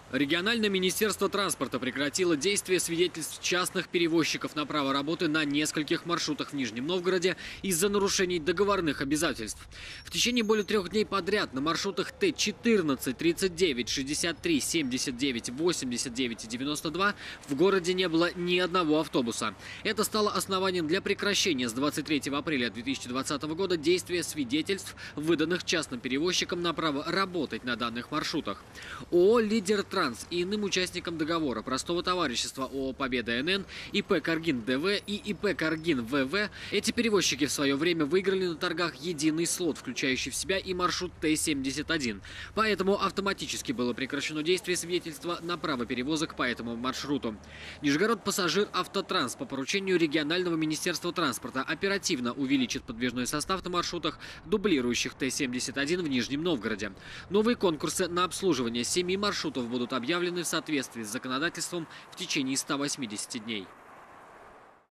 Региональное министерство транспорта прекратило действие свидетельств частных перевозчиков на право работы на нескольких маршрутах в Нижнем Новгороде из-за нарушений договорных обязательств. В течение более 3 дней подряд на маршрутах Т-14, 39, 63, 79, 89 и 92 в городе не было ни одного автобуса. Это стало основанием для прекращения с 23 апреля 2020 года действия свидетельств, выданных частным перевозчикам на право работать на данных маршрутах. ООО «Лидер Транс» и иным участникам договора простого товарищества ООО «Победа НН», ИП «Каргин ДВ» и ИП «Каргин ВВ» эти перевозчики в свое время выиграли на торгах единый слот, включающий в себя и маршрут Т-71. Поэтому автоматически было прекращено действие свидетельства на право перевозок по этому маршруту. Нижегород Пассажир Автотранс по поручению регионального министерства транспорта оперативно увеличит подвижной состав на маршрутах, дублирующих Т-71 в Нижнем Новгороде. Новые конкурсы на обслуживание 7 маршрутов будут объявлены в соответствии с законодательством в течение 180 дней.